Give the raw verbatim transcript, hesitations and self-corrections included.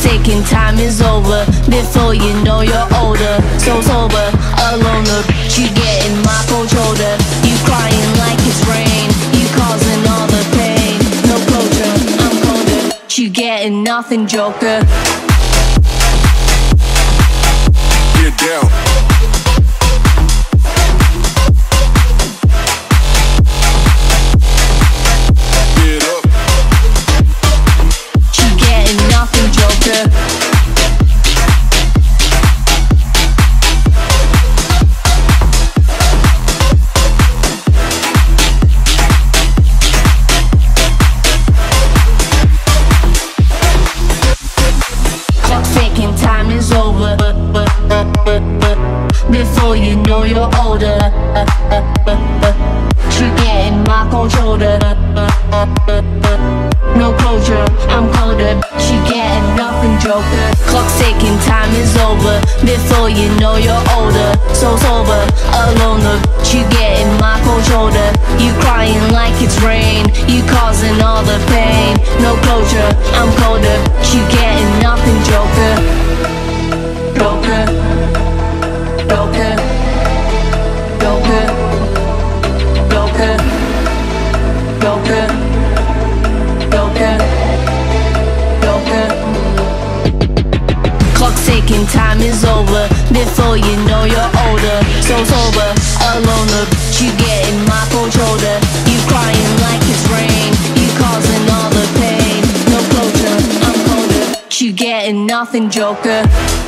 Clock's ticking, time is over. Before you know you're older. So sober, alone, the bitch you getting my cold shoulder. You crying like it's rain, you causing all the pain. No closure, I'm colder. You getting nothing, Joker. Get down. Get up. You getting nothing, Joker. Clock's ticking, time is over. Before you know you're older. You getting my cold shoulder. No closure, I'm colder. You getting nothing, Joker. Clock's ticking, time is over. Before you know you're older. So sober, alone, the bitch you getting my cold shoulder. You crying like it's rain, you causing all the pain. No closure, I'm colder. You getting nothing, Joker. Joker. Joker. Joker. Joker. Joker. Joker. Joker. Clock's ticking, time is over. Before you know you're older. So sober, alone, the bitch you getting my cold shoulder. You crying like it's rain, you causing all the pain. No closure, I'm colder. You getting nothing, Joker.